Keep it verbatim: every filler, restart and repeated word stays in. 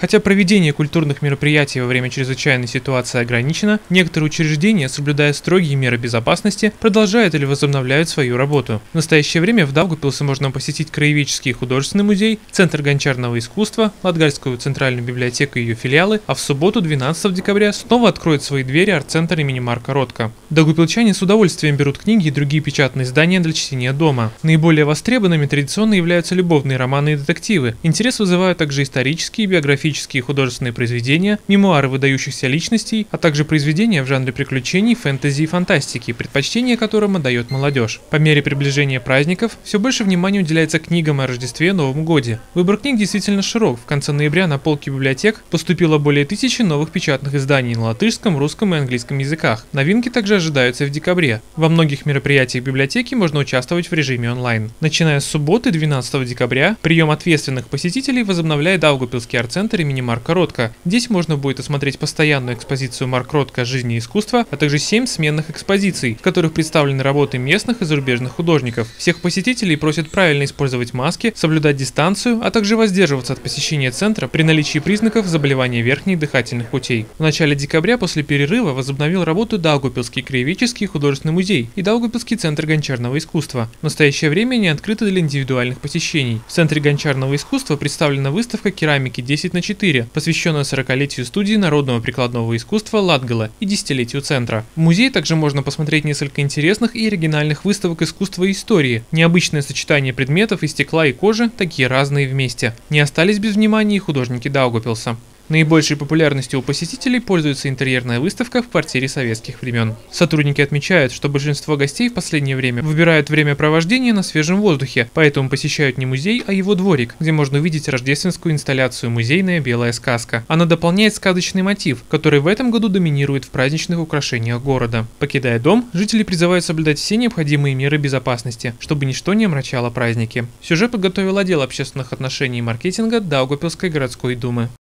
Хотя проведение культурных мероприятий во время чрезвычайной ситуации ограничено, некоторые учреждения, соблюдая строгие меры безопасности, продолжают или возобновляют свою работу. В настоящее время в Даугавпилсе можно посетить Краеведческий и художественный музей, Центр гончарного искусства, Латгальскую центральную библиотеку и ее филиалы, а в субботу, двенадцатого декабря, снова откроет свои двери арт-центр имени Марка Ротко. Даугавпилчане с удовольствием берут книги и другие печатные издания для чтения дома. Наиболее востребованными традиционно являются любовные романы и детективы. Интерес вызывают также исторические, биографические и художественные произведения, мемуары выдающихся личностей, а также произведения в жанре приключений, фэнтези и фантастики, предпочтение которым отдает молодежь. По мере приближения праздников все больше внимания уделяется книгам о Рождестве и Новом Годе. Выбор книг действительно широк. В конце ноября на полки библиотек поступило более тысячи новых печатных изданий на латышском, русском и английском языках. Новинки также ожидаются и в декабре. Во многих мероприятиях библиотеки можно участвовать в режиме онлайн. Начиная с субботы, двенадцатого декабря, прием ответственных посетителей возобновляет Даугавпилский арт-центр имени Марка Ротко. Здесь можно будет осмотреть постоянную экспозицию Марк Ротко «Жизнь и искусство», а также семь сменных экспозиций, в которых представлены работы местных и зарубежных художников. Всех посетителей просят правильно использовать маски, соблюдать дистанцию, а также воздерживаться от посещения центра при наличии признаков заболевания верхних дыхательных путей. В начале декабря после перерыва возобновил работу Даугавпилский краеведческий и художественный музей и Даугавпилский центр гончарного искусства. В настоящее время они открыты для индивидуальных посещений. В центре гончарного искусства представлена выставка керамики десять на четыре, посвященная сорокалетию студии народного прикладного искусства Латгала и десятилетию центра. В музее также можно посмотреть несколько интересных и оригинальных выставок искусства и истории. Необычное сочетание предметов из стекла и кожи, такие разные вместе. Не остались без внимания и художники Даугавпилса. Наибольшей популярностью у посетителей пользуется интерьерная выставка в квартире советских времен. Сотрудники отмечают, что большинство гостей в последнее время выбирают времяпровождение на свежем воздухе, поэтому посещают не музей, а его дворик, где можно увидеть рождественскую инсталляцию «Музейная белая сказка». Она дополняет сказочный мотив, который в этом году доминирует в праздничных украшениях города. Покидая дом, жители призывают соблюдать все необходимые меры безопасности, чтобы ничто не омрачало праздники. Сюжет подготовил отдел общественных отношений и маркетинга Даугавпилской городской думы.